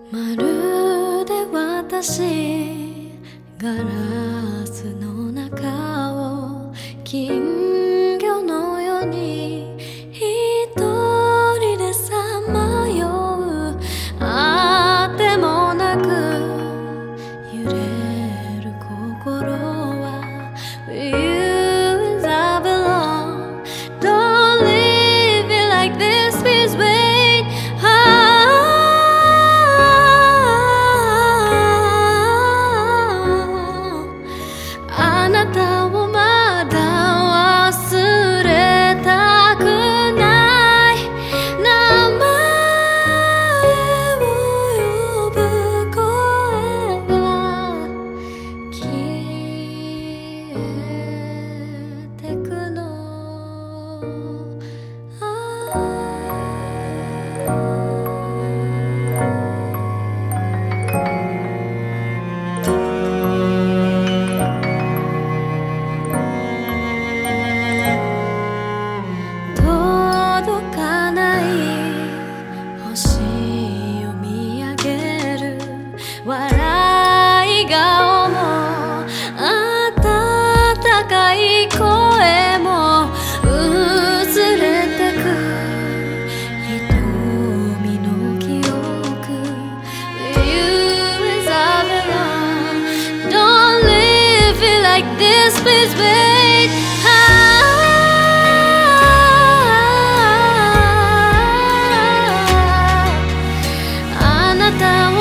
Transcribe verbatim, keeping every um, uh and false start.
まるで私ガラスの中を金魚のように一人でさまよう。あってもなく揺れる心は You is I belong. Don't leave it like this, please wait.あなたをまだ忘れたくない。名前を呼ぶ声が消えてくの。届かない星を見上げる笑い顔も温かい声も薄れてく瞳の記憶 You is I belong. Don't leave it like this, please wait. あなた